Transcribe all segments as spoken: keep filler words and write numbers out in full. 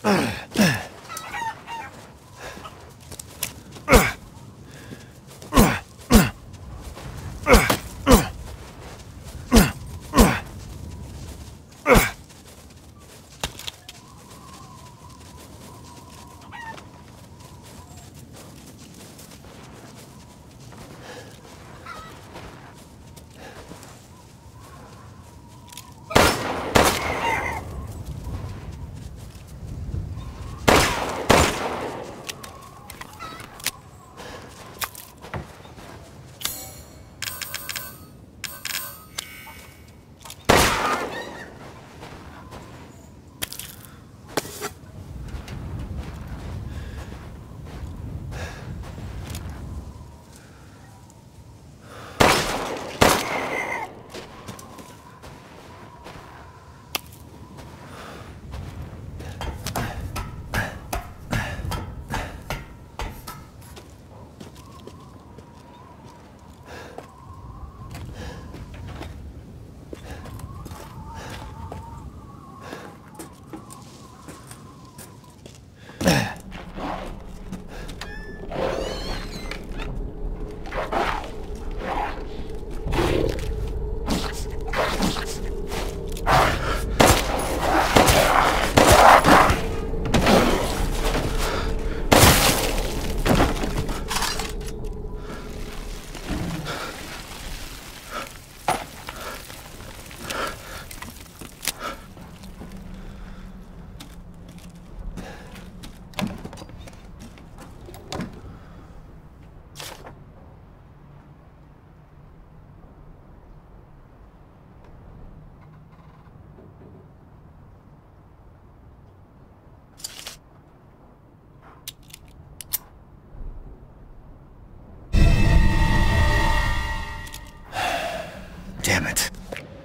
Damn it.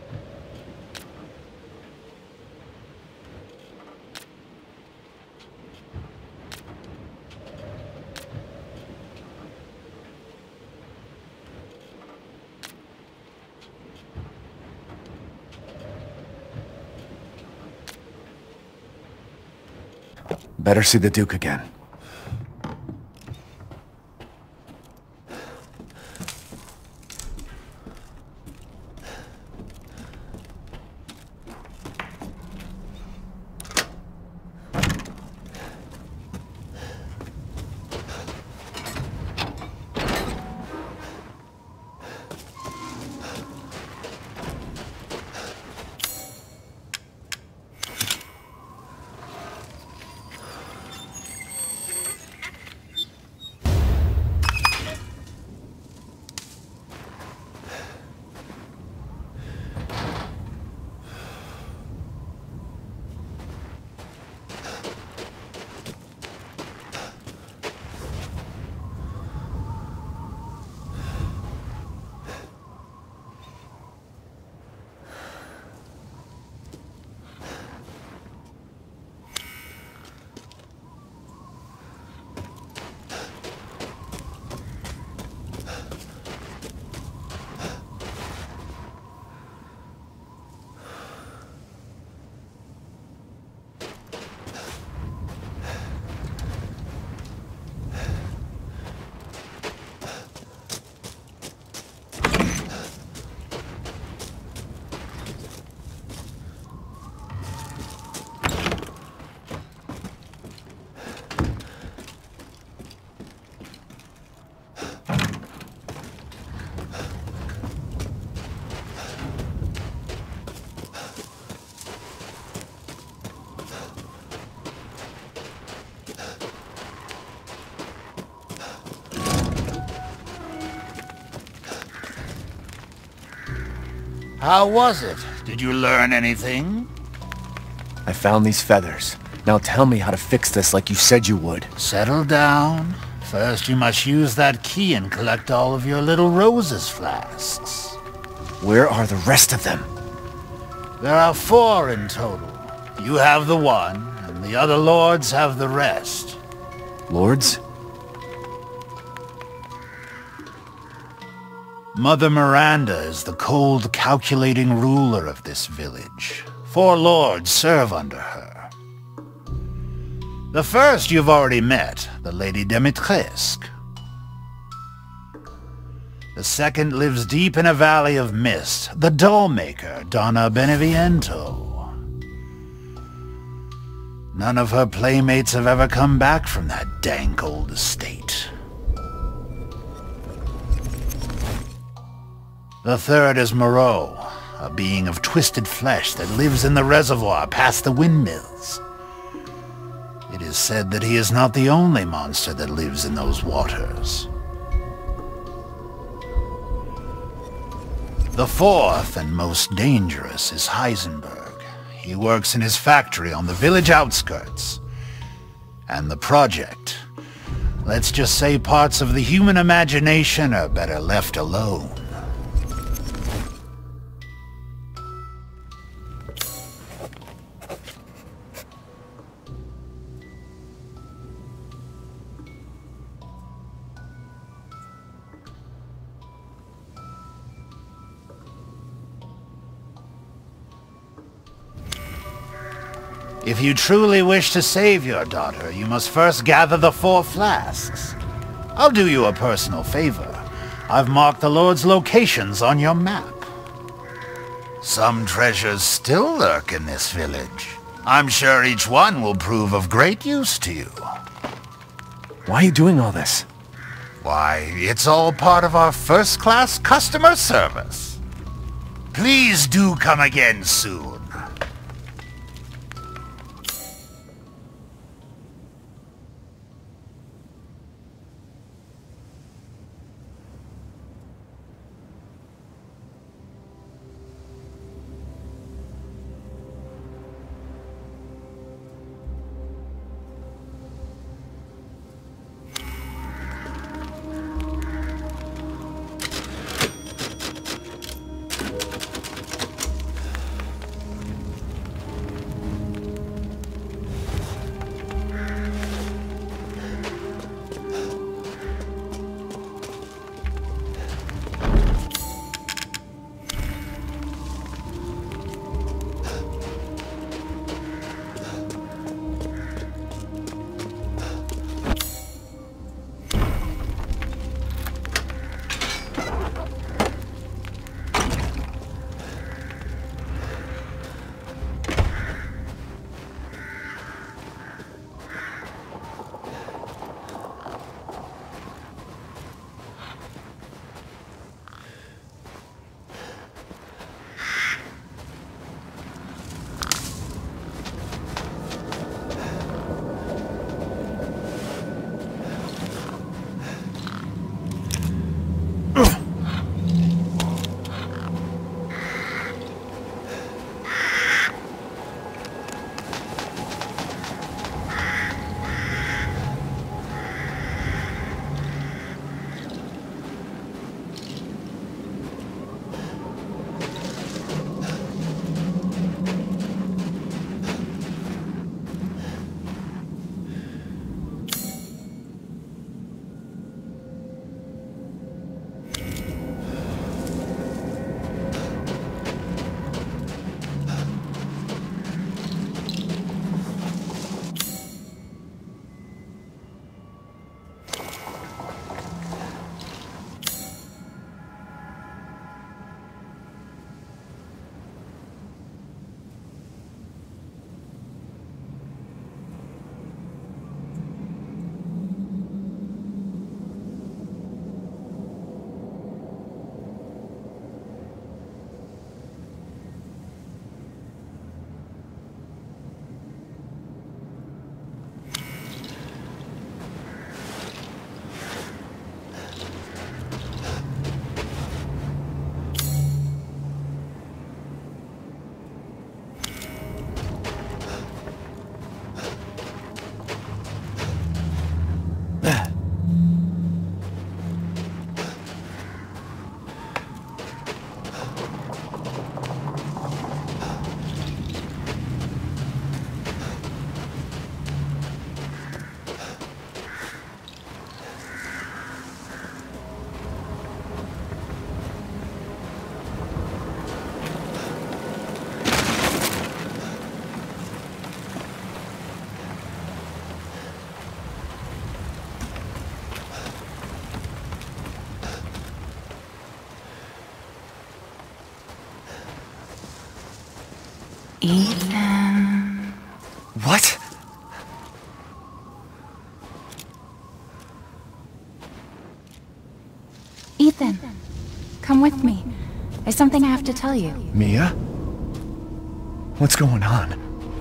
Better see the Duke again. How was it? Did you learn anything? I found these feathers. Now tell me how to fix this like you said you would. Settle down. First you must use that key and collect all of your little roses flasks. Where are the rest of them? There are four in total. You have the one, and the other lords have the rest. Lords? Mother Miranda is the cold, calculating ruler of this village. Four lords serve under her. The first you've already met, the Lady Dimitrescu. The second lives deep in a valley of mist, the doll-maker, Donna Beneviento. None of her playmates have ever come back from that dank old estate. The third is Moreau, a being of twisted flesh that lives in the reservoir past the windmills. It is said that he is not the only monster that lives in those waters. The fourth and most dangerous is Heisenberg. He works in his factory on the village outskirts. And the project. Let's just say parts of the human imagination are better left alone. If you truly wish to save your daughter, you must first gather the four flasks. I'll do you a personal favor. I've marked the Lord's locations on your map. Some treasures still lurk in this village. I'm sure each one will prove of great use to you. Why are you doing all this? Why, it's all part of our first-class customer service. Please do come again soon. something I have to tell you. Mia? What's going on?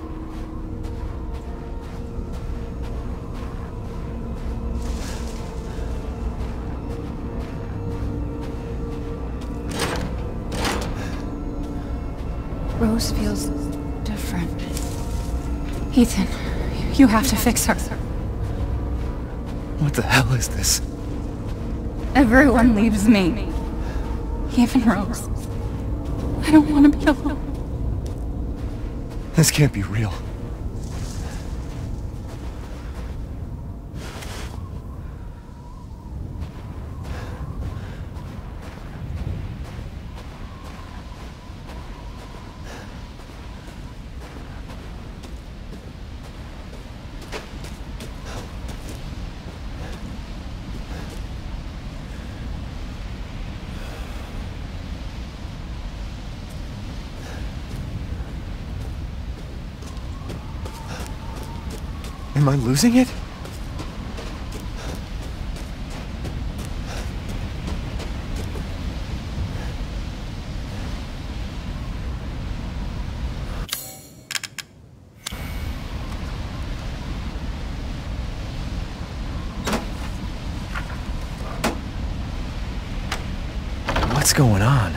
Rose feels different. Ethan, you have to fix her. What the hell is this? Everyone leaves me. Even Rose. I don't want to be alone. This can't be real. Am I losing it? What's going on?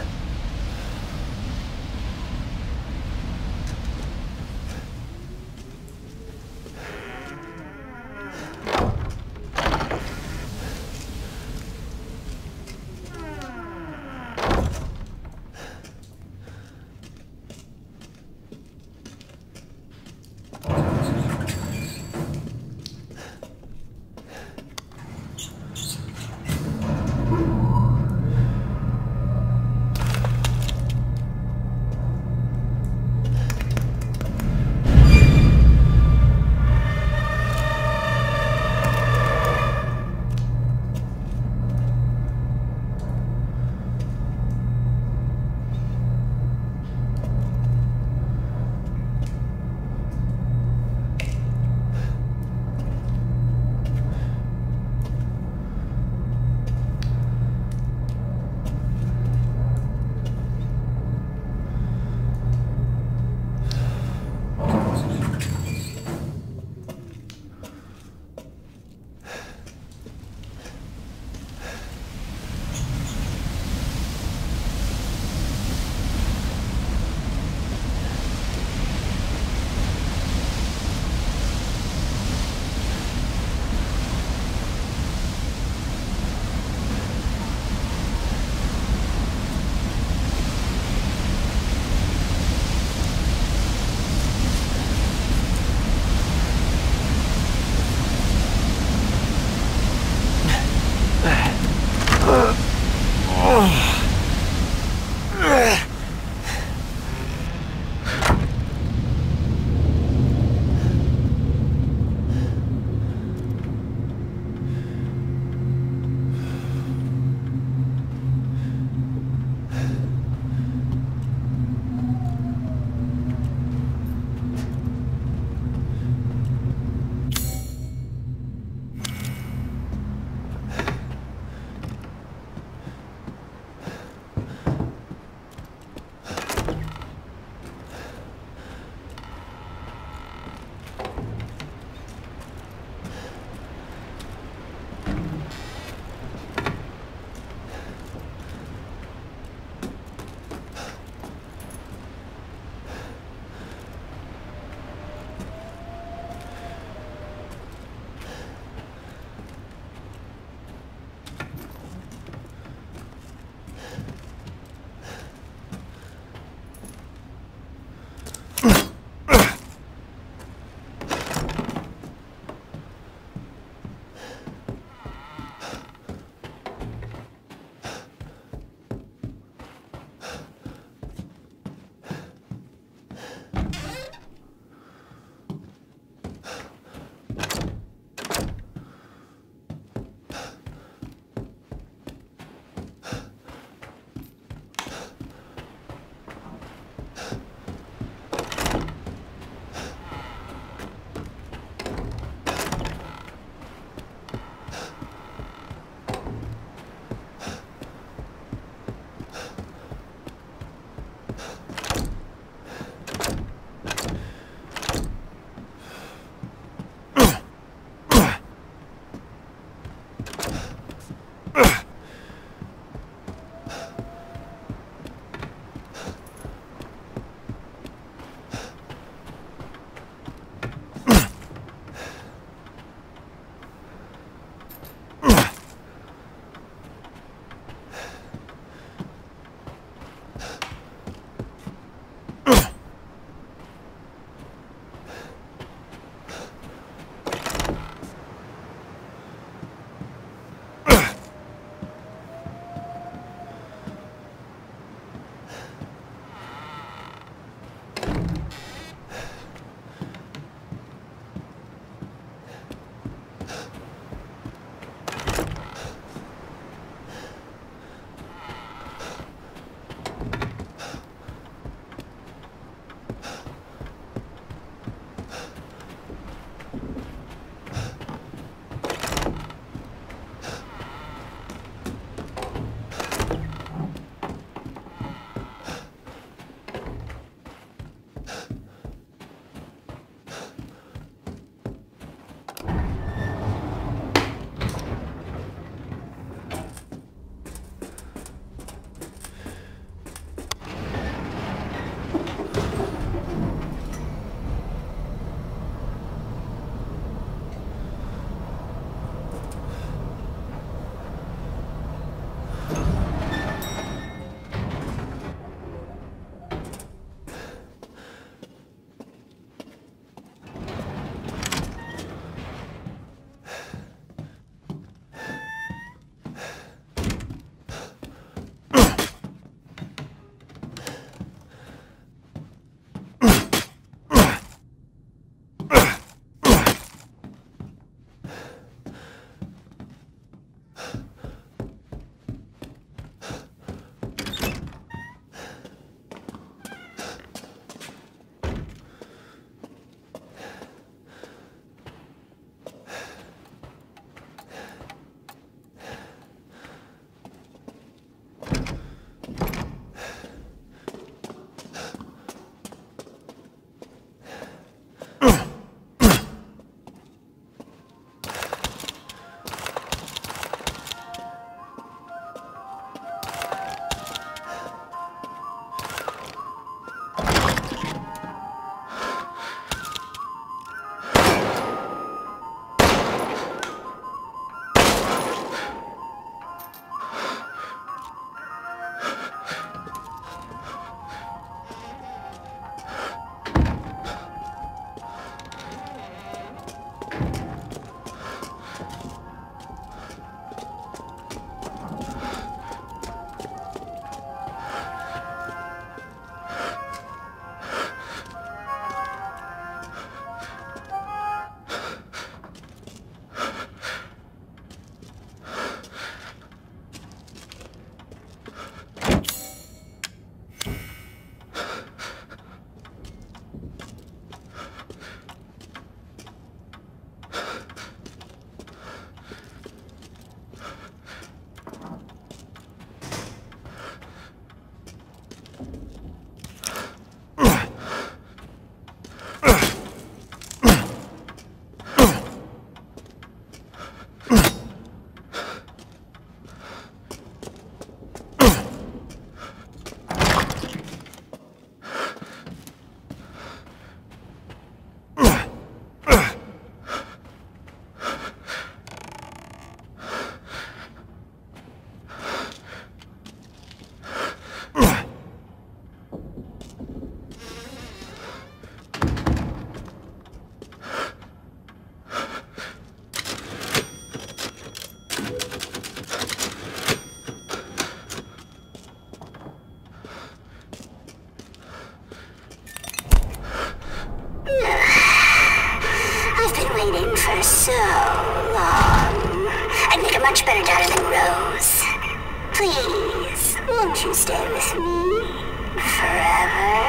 so long. I'd make a much better daughter than Rose. Please, won't you stay with me? Forever?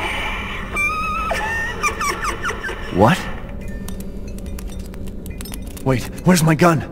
What? Wait, where's my gun?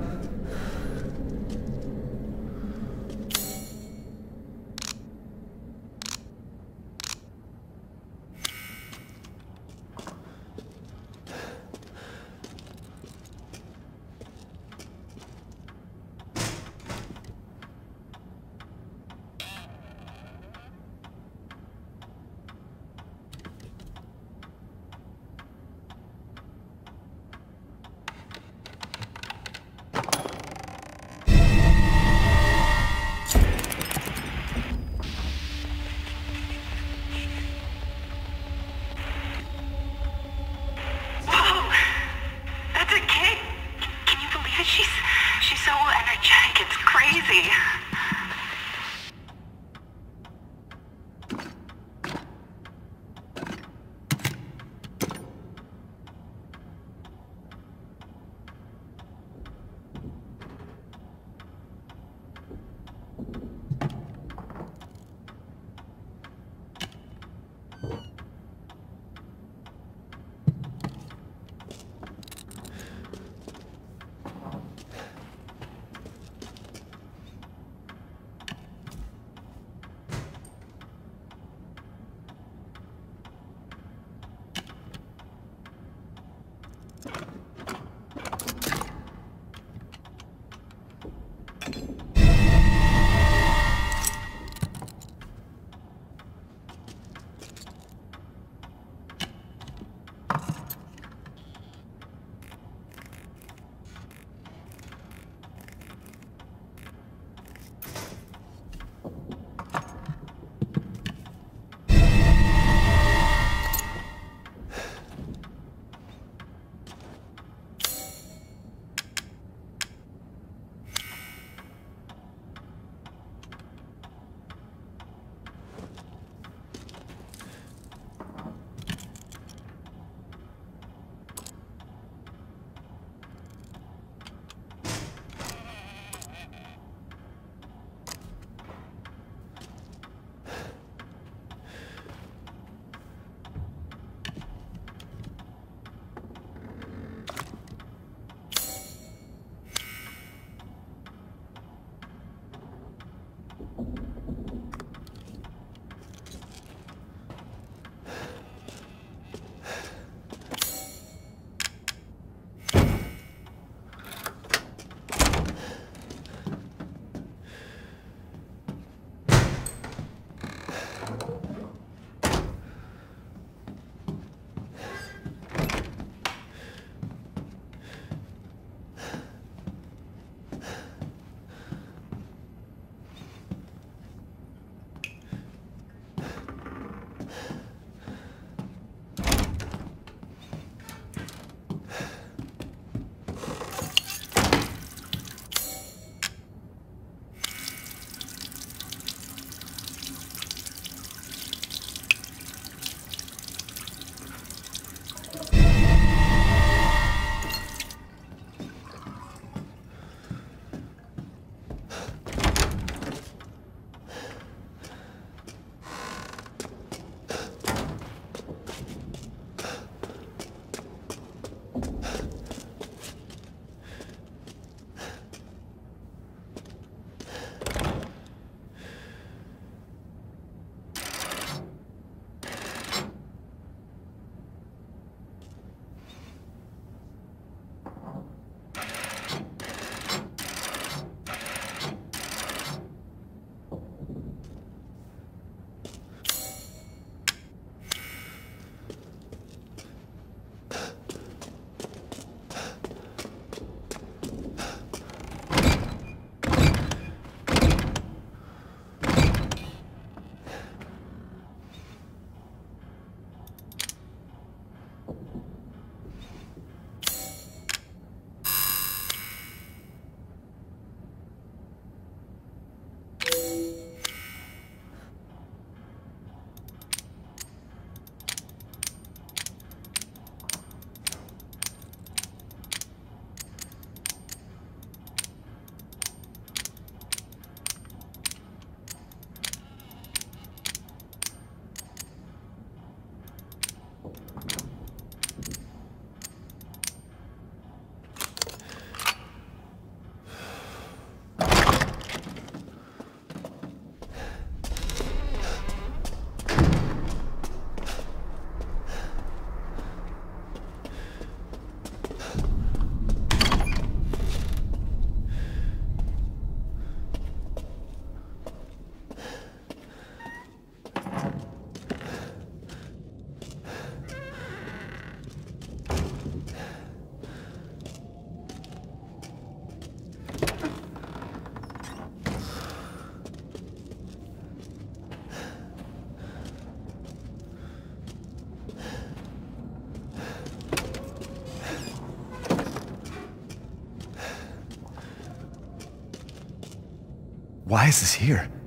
Why is this here?